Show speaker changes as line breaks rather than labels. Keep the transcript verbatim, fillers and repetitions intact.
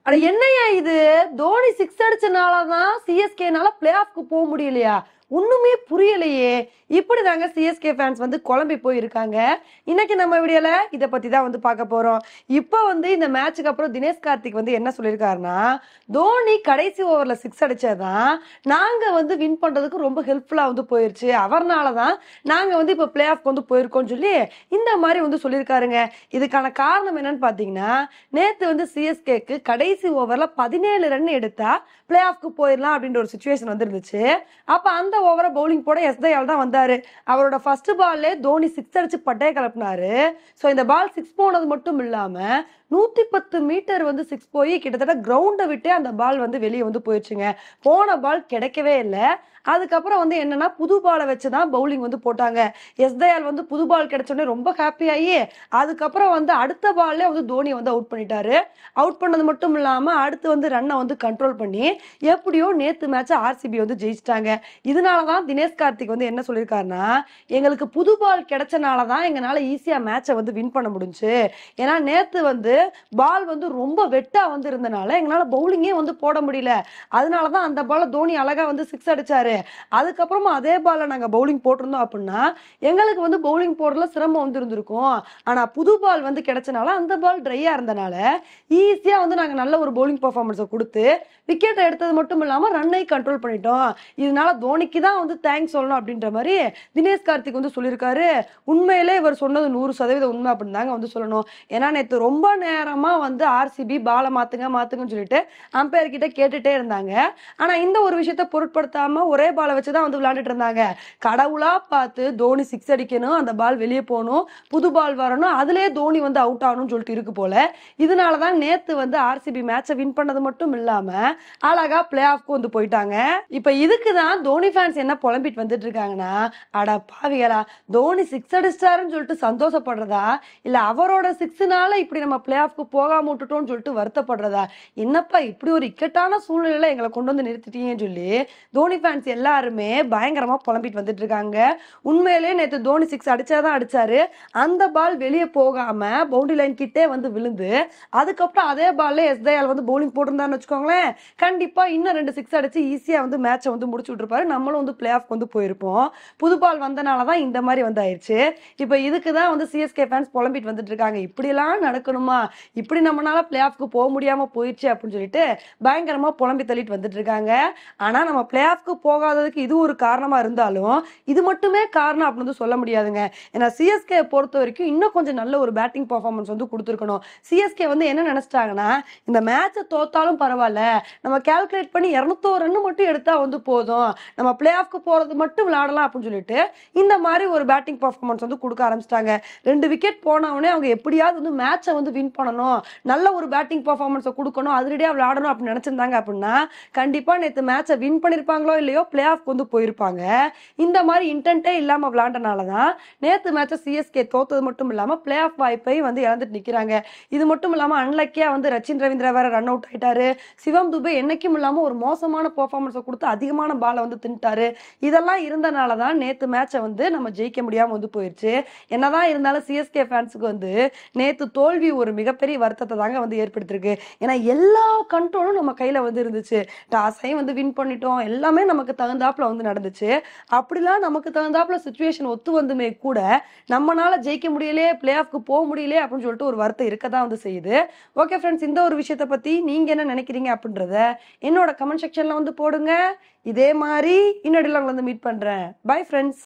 அட என்னய்யா இது? தோனி சிக்ஸ் அடிச்சனாலதான் சிஎஸ்கேனால பிளே ஆஃப்க்கு போக முடியலையா? ஒண்ணுமே புரியலையே. இப்படிதாங்க சிஎஸ்கே ஃபேன்ஸ் வந்து குழம்பி போயிருக்காங்க. இன்னைக்கு நம்ம வீடியோல இத பத்தி தான் வந்து பார்க்க போறோம். இப்போ வந்து இந்த மேட்சுக்கு அப்புறம் தினேஷ் கார்த்திக் வந்து என்ன சொல்லியிருக்காருன்னா, தோனி கடைசி ஓவர்ல சிக்ஸ் அடிச்சதான் நாங்க வந்து வின் பண்றதுக்கு ரொம்ப ஹெல்ப்ஃபுல்லா வந்து போயிருச்சு. அவர்னால தான் நாங்க வந்து இப்போ பிளே ஆஃப்க்கு வந்து போயிருக்கோம்னு சொல்லி இந்த மாதிரி வந்து சொல்லியிருக்காருங்க. இதுக்கான காரணம் என்னன்னு பார்த்தீங்கன்னா, நேத்து வந்து சிஎஸ்கேக்கு கடைசி ஓவர்ல பதினேழு ரன் எடுத்தா பிளே ஆஃப்க்கு போயிடலாம் அப்படின்ற ஒரு சுச்சுவேஷன் வந்து இருந்துச்சு. அப்ப அந்த ஓவரை பவுலிங் போட எஸ் தயால் தான் வந்தாரு. அவரோட ஃபர்ஸ்ட் பால்லே தோனி சிக்ஸ் அடிச்சு பட்டைய கிளப்பினாரு. ஸோ இந்த பால் சிக்ஸ் போனது மட்டும் இல்லாம நூத்தி பத்து மீட்டர் வந்து சிக்ஸ் போய் கிட்டத்தட்ட கிரவுண்டை விட்டே அந்த பால் வந்து வெளியே வந்து போயிடுச்சுங்க. போன பால் கிடைக்கவே இல்லை. அதுக்கப்புறம் வந்து என்னன்னா புது பாலை வச்சுதான் பவுலிங் வந்து போட்டாங்க. எஸ் தயால் வந்து புது பால் கிடைச்சோடனே ரொம்ப ஹாப்பி ஆகி அதுக்கப்புறம் வந்து அடுத்த பால்ல வந்து தோனி வந்து அவுட் பண்ணிட்டாரு. அவுட் பண்ணது மட்டும் இல்லாம அடுத்து வந்து ரன்னை வந்து கண்ட்ரோல் பண்ணி எப்படியோ நேத்து மேட்ச் ஆர்சிபி வந்து ஜெயிச்சிட்டாங்க. இதனாலதான் தினேஷ் கார்த்திக் வந்து என்ன சொல்லியிருக்காருன்னா, எங்களுக்கு புது பால் கிடைச்சனாலதான் எங்களால ஈஸியா மேட்சை வந்து வின் பண்ண முடிஞ்சு. ஏன்னா நேத்து வந்து பால் வந்து ரொம்ப வெட்டா வந்து இருந்தனால எங்களால பவுலிங்கே வந்து போட முடியல. அதனாலதான் அந்த பால தோனி அழகா வந்து சிக்ஸ் அடிச்சாரு. அதுக்கப்புறமா அதே பால்ல நாங்க பவுலிங் போட்டிருந்தோம் அப்படின்னா எங்களுக்கு வந்து பவுலிங் போடுறதுல சிரமம் வந்து இருந்திருக்கும். ஆனா புது பால் வந்து கிடைச்சனால அந்த பால் ட்ரையா இருந்தனால ஈஸியா வந்து நாங்க நல்ல ஒரு பவுலிங் பெர்ஃபார்மன்ஸை கொடுத்து விக்கெட் எடுத்தது மட்டும் இல்லாம ரன்னை கண்ட்ரோல் பண்ணிட்டோம். இதனால தோனிக்கு தான் வந்து தேங்க்ஸ் சொல்லணும் அப்படின்ற மாதிரி தினேஷ் கார்த்திக் வந்து சொல்லியிருக்காரு. உண்மையிலே இவர் சொன்னது நூறு சதவீதம் உண்மை அப்படின்னு தாங்க வந்து சொல்லணும். ஏன்னா நேற்று ரொம்ப நேரமா வந்து ஆர்சிபி பாலை மாத்துங்க மாத்துங்கன்னு சொல்லிட்டு அம்பையர் கிட்ட கேட்டுட்டே இருந்தாங்க. ஆனா இந்த ஒரு விஷயத்த பொருட்படுத்தாம ஒரே பாலை வச்சுதான் வந்து விளையாண்டுட்டு இருந்தாங்க. கடவுளா பார்த்து தோனி சிக்ஸ் அடிக்கணும், அந்த பால் வெளியே போகணும், புது பால் வரணும், அதுலயே தோனி வந்து அவுட் ஆகணும்னு சொல்லிட்டு இருக்கு போல. இதனாலதான் நேத்து வந்து ஆர்சிபி மேட்சை வின் பண்ணது மட்டும் இல்லாம அழகா பிளே ஆஃப்க்கு வந்து போயிட்டாங்க. இப்ப இதுக்குதான் தோனி ஃபேன்ஸ் என்ன புலம்பிட்டு வந்துட்டு இருக்காங்கன்னா, அட பாவிகளா, தோனி சிக்ஸ் அடிச்சிட்டாருன்னு சொல்லிட்டு சந்தோஷப்படுறதா இல்ல அவரோட சிக்ஸ்னால இப்படி நம்ம பிளே ஆஃப்க்கு போகாம விட்டுட்டோம்னு சொல்லிட்டு வருத்தப்படுறதா? என்னப்பா இப்படி ஒரு இக்கட்டான சூழ்நிலையில எங்களை கொண்டு வந்து நிறுத்திட்டீங்கன்னு சொல்லி தோனி ஃபேன்ஸ் எல்லாருமே பயங்கரமா புலம்பிட்டு வந்துட்டு இருக்காங்க. உண்மையிலேயே நேற்று தோனி சிக்ஸ் அடிச்சாதான் அடிச்சாரு. அந்த பால் வெளியே போகாம பவுண்டரி லைன் கிட்டே வந்து விழுந்து அதுக்கப்புறம் அதே பால்ல எஸ் தயால் வந்து பவுலிங் போட்டிருந்தான்னு வச்சுக்கோங்களேன், கண்டிப்பா இன்னும் ரெண்டு சிக்ஸ் அடிச்சு ஈஸியா வந்து மேட்சை வந்து முடிச்சு விட்டுருப்பாரு. நம்மளும் வந்து பிளே ஆஃப் வந்து போயிருப்போம். புது பால் வந்தனாலதான் இந்த மாதிரி வந்து ஆயிடுச்சு. இப்ப இதுக்குதான் வந்து சிஎஸ்கே ஃபேன்ஸ் புலம்பிட்டு வந்துட்டு இருக்காங்க. இப்படி எல்லாம் நடக்கணுமா, இப்படி நம்மளால பிளே ஆஃப்க்கு போக முடியாம போயிடுச்சு அப்படின்னு சொல்லிட்டு பயங்கரமா புலம்பி தள்ளிட்டு வந்துட்டு இருக்காங்க. ஆனா நம்ம பிளே ஆஃப்க்கு போகாததுக்கு இது ஒரு காரணமா இருந்தாலும் இது மட்டுமே காரணம் அப்படின்னு வந்து சொல்ல முடியாதுங்க. ஏன்னா சிஎஸ்கே பொறுத்த வரைக்கும் இன்னும் கொஞ்சம் நல்ல ஒரு பேட்டிங் பெர்ஃபார்மன்ஸ் வந்து கொடுத்துருக்கணும். சிஎஸ்கே வந்து என்ன நினைச்சிட்டாங்கன்னா, இந்த மேட்சை தோத்தாலும் பரவாயில்ல, நம்ம கால்குலேட் பண்ணி இருநூத்தோரு ரன் மட்டும் எடுத்தா வந்து போதும், நம்ம பிளே ஆஃப்க்கு போறது மட்டும் விளையாடலாம் அப்படின்னு சொல்லிட்டு இந்த மாதிரி ஒரு பேட்டிங் பெர்ஃபார்மன்ஸ் வந்து கொடுக்க ஆரம்பிச்சிட்டாங்க. ரெண்டு விக்கெட் போனவனே அவங்க எப்படியாவது வந்து மேட்சை வந்து வின் பண்ணணும், நல்ல ஒரு பேட்டிங் பெர்ஃபார்மன்ஸை கொடுக்கணும், அதிரடியா விளையாடணும் அப்படின்னு நினைச்சிருந்தாங்க அப்படின்னா கண்டிப்பா நேற்று மேட்சை வின் பண்ணிருப்பாங்களோ இல்லையோ பிளே ஆஃப்க்கு வந்து போயிருப்பாங்க. இந்த மாதிரி இன்டென்ட்டே இல்லாம விளையாண்டனாலதான் நேற்று மேட்சை சிஎஸ்கே தோத்தது மட்டும் இல்லாம பிளே ஆஃப் வாய்ப்பை வந்து இழந்துட்டு நிக்கிறாங்க. இது மட்டும் இல்லாம அன்லக்கியா வந்து ரச்சின் ரவீந்திரா வேற ரன் அவுட் ஆயிட்டாரு. சிவம் துபே என்னைக்கும் இல்லாம ஒரு மோசமான பெர்ஃபார்மன்ஸை கொடுத்து அதிகமான பாலை வந்து தின்ட்டாரு. இதெல்லாம் இருந்தனாலதான் நேற்று மேட்சை வந்து நம்ம ஜெயிக்க முடியாம வந்து போயிருச்சு. என்னதான் இருந்தாலும் சிஎஸ்கே ஃபேன்ஸுக்கு வந்து நேத்து தோல்வி ஒரு மிகப்பெரிய வருத்தத்தை தாங்க வந்து ஏற்படுத்திருக்கு. ஏன்னா எல்லா கண்ட்ரோலும் நம்ம கையில வந்து இருந்துச்சு. டாஸையும் வந்து வின் பண்ணிட்டோம், எல்லாமே நமக்கு தகுந்தாப்புல வந்து நடந்துச்சு. அப்படிலாம் நமக்கு தகுந்தாப்புல சிச்சுவேஷன் ஒத்து வந்துமே கூட நம்மளால ஜெயிக்க முடியலையே, பிளே ஆஃப்க்கு போக முடியலையே அப்படின்னு சொல்லிட்டு ஒரு வருத்தம் இருக்கதான் வந்து செய்யுது. ஓகே ஃப்ரெண்ட்ஸ், இந்த ஒரு விஷயத்தை பத்தி நீங்க என்ன நினைக்கிறீங்க அப்படின்றத என்னோட கமெண்ட் செக்ஷன்ல வந்து போடுங்க. இதே மாதிரி இன்னொரு வந்து மீட் பண்றேன். Bye friends.